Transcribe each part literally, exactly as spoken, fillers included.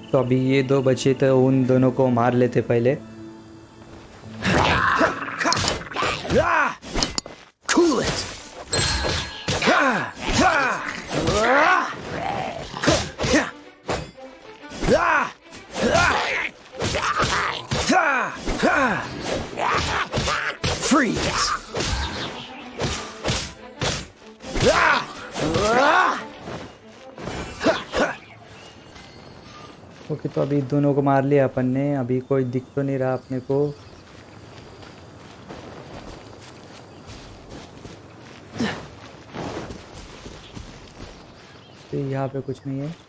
तो अभी ये दो बचे थे, उन दोनों को मार लेते पहले। Cool it. Freeze. ओके, तो अभी दोनों को मार लिया अपन ने। अभी कोई दिख तो नहीं रहा अपने को। तो यहाँ पे कुछ नहीं है।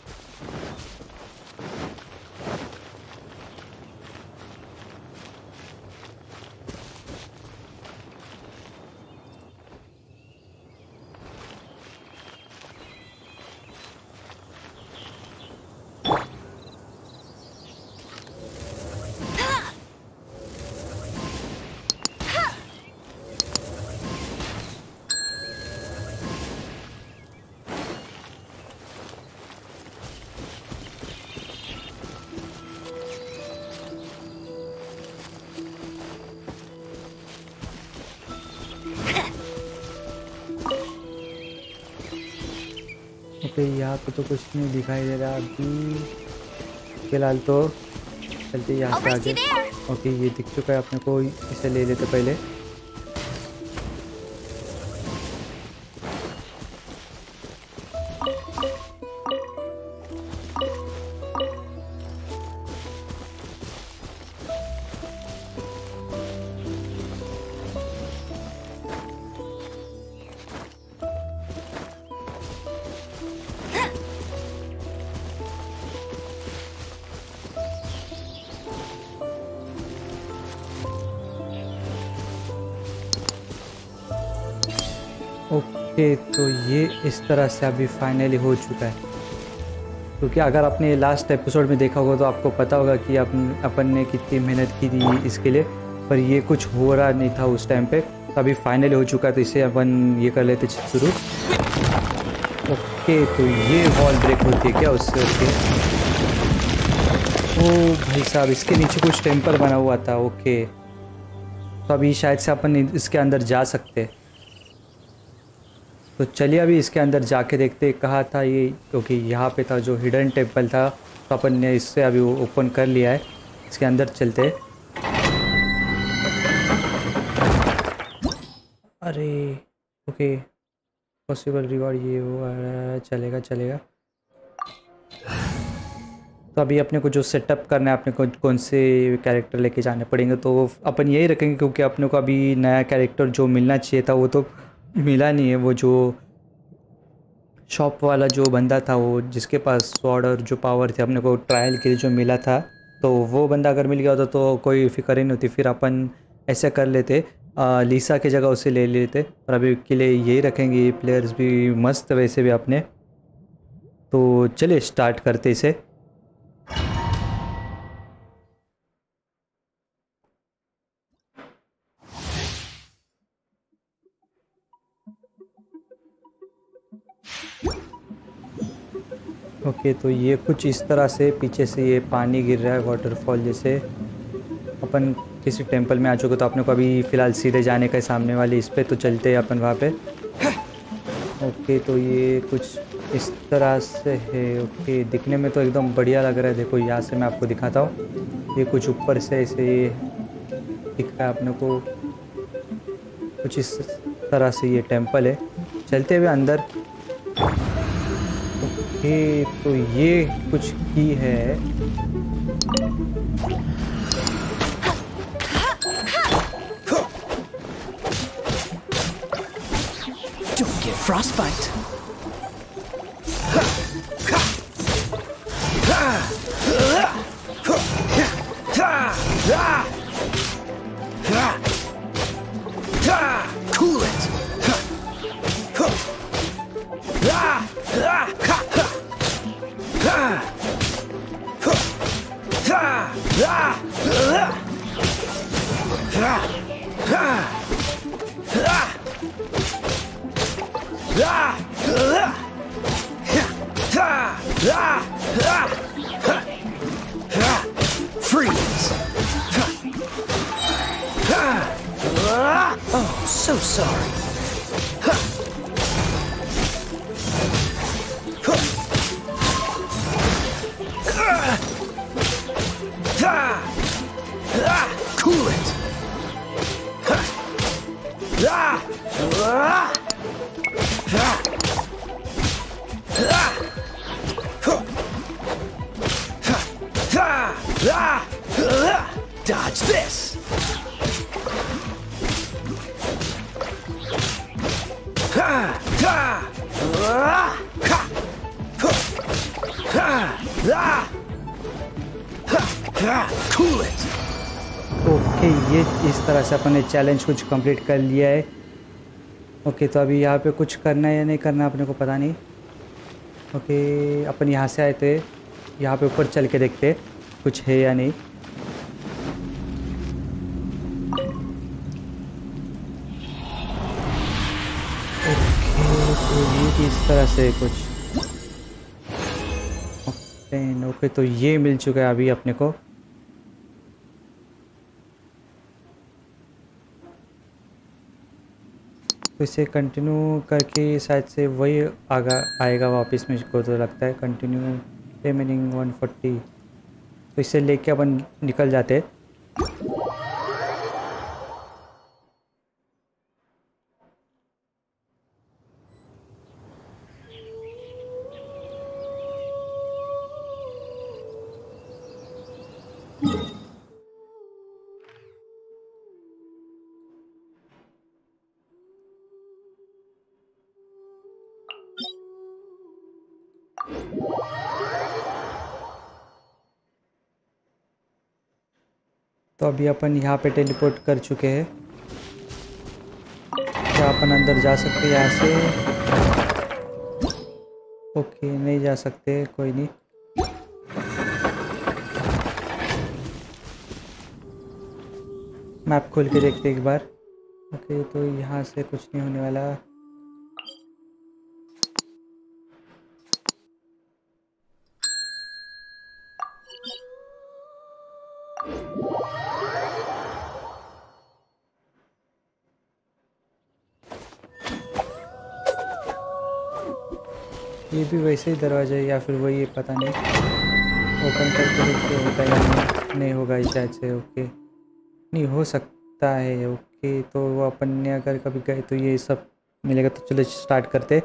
ओके, यहाँ पे तो कुछ नहीं दिखाई दे रहा अभी फिलहाल। तो चलते यहाँ से आगे। ओके, ये दिख चुका है अपने को, इसे ले लेते पहले। ओके, तो ये इस तरह से अभी फाइनली हो चुका है। क्योंकि अगर आपने लास्ट एपिसोड में देखा होगा तो आपको पता होगा कि अपन अपन ने कितनी मेहनत की थी इसके लिए, पर ये कुछ हो रहा नहीं था उस टाइम पे। तो अभी फाइनली हो चुका है, तो इसे अपन ये कर लेते शुरू। ओके, तो ये वॉल ब्रेक होती है क्या उससे? ओके, ओ भाई साहब, इसके नीचे कुछ टेम्पल बना हुआ था। ओके, तो अभी शायद से अपन इसके अंदर जा सकते। तो चलिए अभी इसके अंदर जाके देखते कहाँ था ये। क्योंकि यहाँ पे था जो हिडन टेम्पल था, तो अपन ने इससे अभी ओपन कर लिया है। इसके अंदर चलते। अरे ओके, पॉसिबल रिवॉर्ड ये वो, चलेगा चलेगा। तो अभी अपने को जो सेटअप करना है, अपने को कौन से कैरेक्टर लेके जाने पड़ेंगे, तो अपन यही रखेंगे। क्योंकि अपने को अभी नया कैरेक्टर जो मिलना चाहिए था वो तो मिला नहीं है। वो जो शॉप वाला जो बंदा था, वो जिसके पास स्वॉर्ड और जो पावर थे अपने को ट्रायल के लिए जो मिला था, तो वो बंदा अगर मिल गया होता तो कोई फिक्र ही नहीं होती। फिर अपन ऐसे कर लेते, आ, लीसा की जगह उसे ले लेते। और अभी के लिए यही रखेंगे। प्लेयर्स भी मस्त वैसे भी अपने। तो चलिए स्टार्ट करते इसे। ओके, तो ये कुछ इस तरह से पीछे से ये पानी गिर रहा है वाटरफॉल जैसे। अपन किसी टेंपल में आ चुके, तो अपने को अभी फ़िलहाल सीधे जाने का सामने वाले इस पे। तो चलते हैं अपन वहाँ पे। ओके, तो ये कुछ इस तरह से है। ओके, दिखने में तो एकदम बढ़िया लग रहा है। देखो यहाँ से मैं आपको दिखाता हूँ। ये कुछ ऊपर से ऐसे दिख रहा है अपने को, कुछ इस तरह से ये टेंपल है। चलते हुए अंदर। ओके, तो ये कुछ की है। Don't get frostbite. Cool it. Oh, so sorry. Cool it. Dodge this. Cool it. Okay, ये इस तरह से अपन ने चैलेंज कुछ कंप्लीट कर लिया है। ओके, तो अभी यहाँ पे कुछ करना है या नहीं करना अपने को पता नहीं। ओके, अपन यहाँ से आए थे, यहाँ पे ऊपर चल के देखते कुछ है या नहीं। ओके, तो ये इस तरह से कुछ। ओके ओके, तो ये मिल चुका है अभी अपने को। तो इसे कंटिन्यू करके शायद से वही आगा आएगा वापस, मुझको तो लगता है। कंटिन्यू रिमेनिंग वन फोर्टी, तो इसे लेके अपन निकल जाते। तो अभी अपन यहाँ पे टेलीपोर्ट कर चुके हैं। क्या अपन अंदर जा सकते हैं यहाँ से? ओके, नहीं जा सकते, कोई नहीं। मैप खोल के देखते एक बार। ओके, तो यहाँ से कुछ नहीं होने वाला। ये भी वैसे ही दरवाजा है या फिर वही है, पता नहीं। ओपन करके देखते होता है या नहीं, नहीं होगा शायद से। ओके, नहीं हो सकता है। ओके, तो वो अपन ने अगर कभी गए तो ये सब मिलेगा। तो चलो स्टार्ट करते।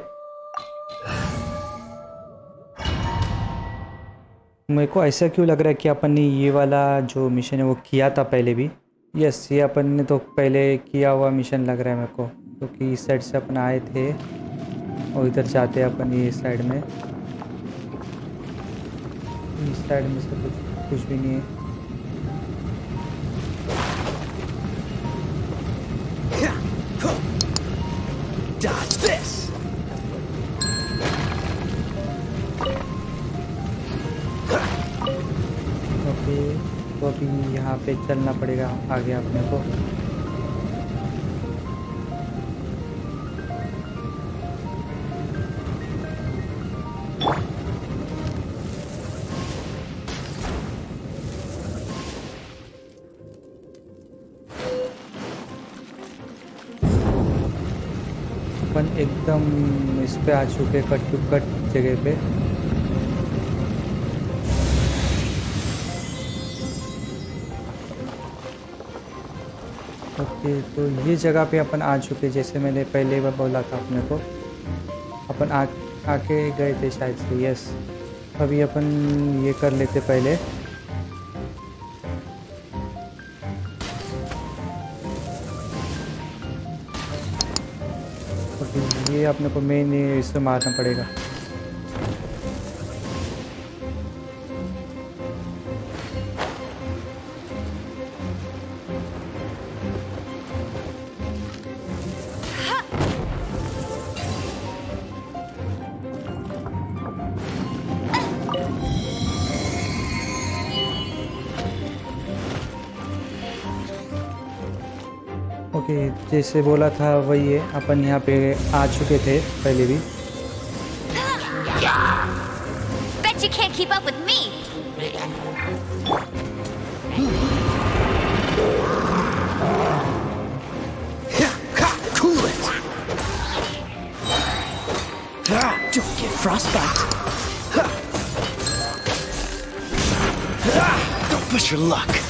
मेरे को ऐसा क्यों लग रहा है कि अपन ने ये वाला जो मिशन है वो किया था पहले भी। यस, ये अपन ने तो पहले किया हुआ मिशन लग रहा है मेरे को, क्योंकि तो इस साइड से अपन आए थे और इधर जाते हैं अपन ये साइड में। इस साइड में से कुछ कुछ भी नहीं है। Dodge this. ओके, तो अभी यहाँ पे चलना पड़ेगा आगे अपने को। अपन एकदम इस पे आ चुके, कट टू कट जगह पे। ओके, तो ये जगह पे अपन आ चुके, जैसे मैंने पहले बार बोला था अपने को। अपन आ आके गए थे शायद से। यस, अभी अपन ये कर लेते पहले। ये अपने को मेन इससे मारना पड़ेगा। ओके, जैसे बोला था वही है। अपन यहाँ पे आ चुके थे पहले भी। Bet you can't keep up with me. Don't get frostbite. Don't push your luck.